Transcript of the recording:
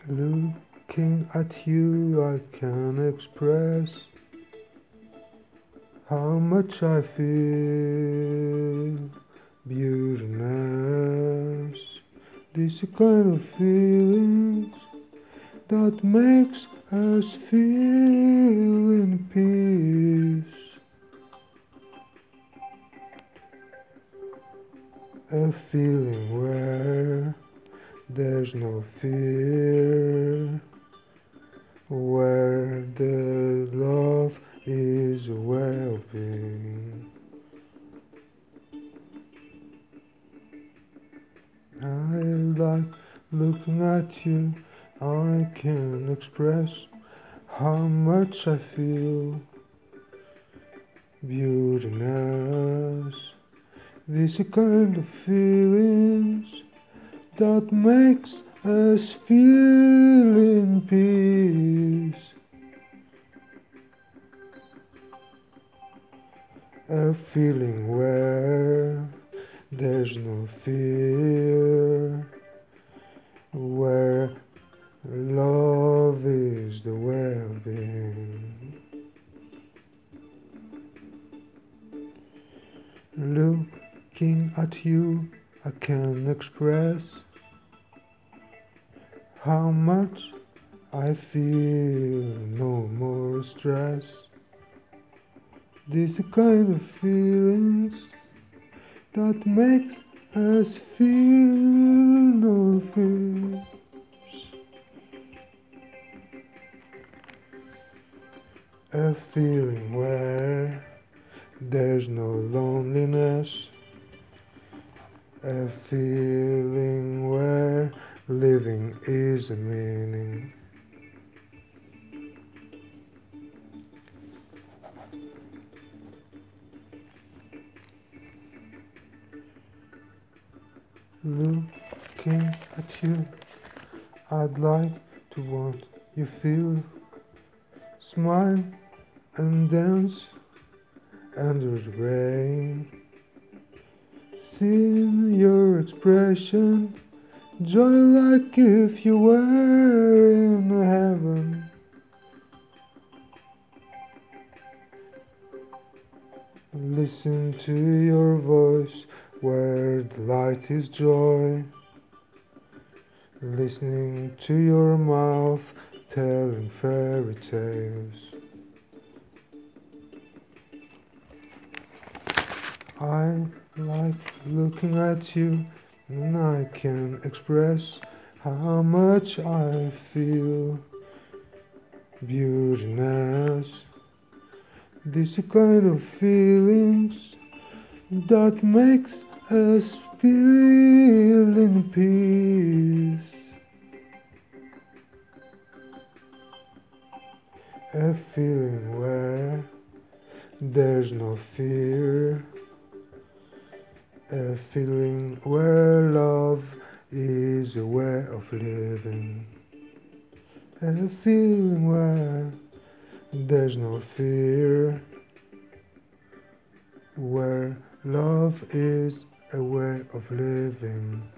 Looking at you, I can express how much I feel beautiness. This kind of feelings that makes us feel in peace. A feeling where there's no fear, where the love is a way of being. I like looking at you, I can express how much I feel beautiness. These kind of feelings that makes us feel in peace. A feeling where there's no fear, where love is the way of being. Looking at you, I can express how much I feel, no more stress. These kind of feelings that makes us feel no fears. A feeling where there's no loneliness. A feeling where living is a meaning. Looking at you, I'd like to want you feel, smile and dance under the rain. Seeing your expression, joy like if you were in heaven. Listen to your voice where the light is joy. Listening to your mouth telling fairy tales. I like looking at you, and I can express how much I feel beautiness. This kind of feelings that makes us feel in peace. A feeling where there's no fear. A feeling where love is a way of living. A feeling where there's no fear, where love is a way of living.